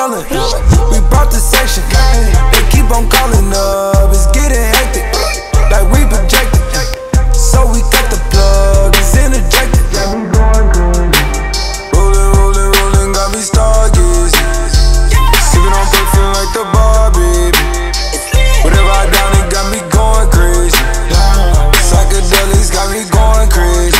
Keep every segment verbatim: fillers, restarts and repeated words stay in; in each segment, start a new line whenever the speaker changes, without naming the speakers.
ballin'. We brought the section. They keep on calling up. It's getting hectic, like we projected. So we cut the plug. It's interjected. Got me going crazy. Rollin', rollin', rollin', got me stargazing. Sippin' on perfume like the bar, baby. Whatever I down, it got me going crazy. Psychedelics got me going crazy.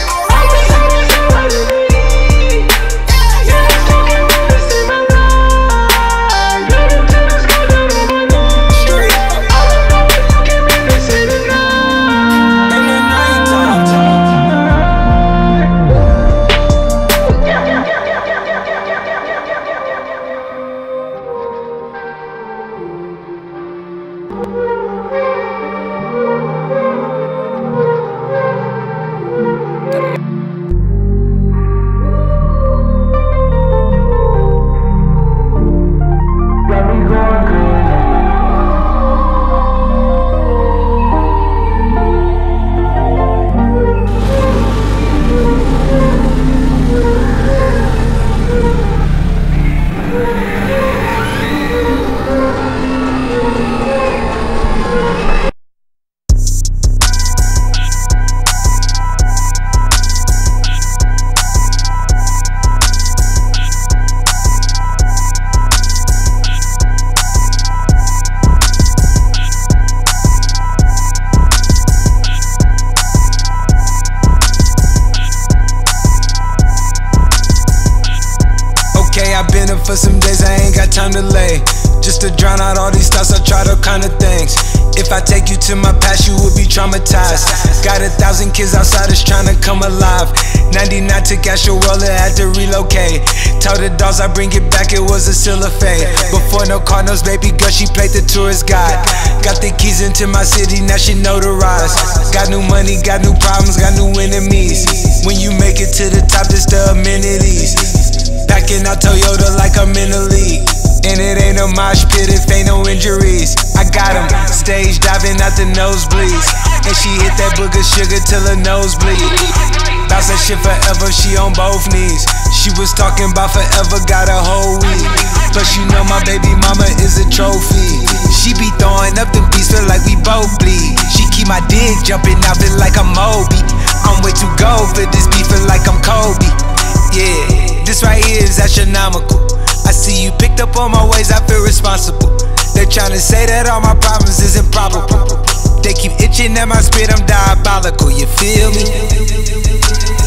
For some days I ain't got time to lay, just to drown out all these thoughts. I try to kind of things. If I take you to my past, you would be traumatized. Got a thousand kids outside that's trying to come alive. ninety-nine took Astro World, had to relocate. Tell the dogs I bring it back, it was a still a fade. Before no Cardinals, baby girl, she played the tourist guide. Got the keys into my city, now she notarized. Got new money, got new problems, got new enemies. When you make it to the top, it's the amenities. Packing out Toyota like I'm in the league. And it ain't a mosh pit if ain't no injuries. I got him stage diving out the nosebleeds. And she hit that booger sugar till her nose bleed. Bounce that shit forever, she on both knees. She was talking about forever, got a whole week. Plus you know my baby mama is a trophy. She be throwing up them beats, feel like we both bleed. She keep my dick jumping out, feel like I'm Moby. I'm way too gold for this beef, feel like I'm Kobe. Yeah, this right here is astronomical. I see you picked up on my ways, I feel responsible. They're trying to say that all my problems is improbable. They keep itching at my spit, I'm diabolical, you feel me?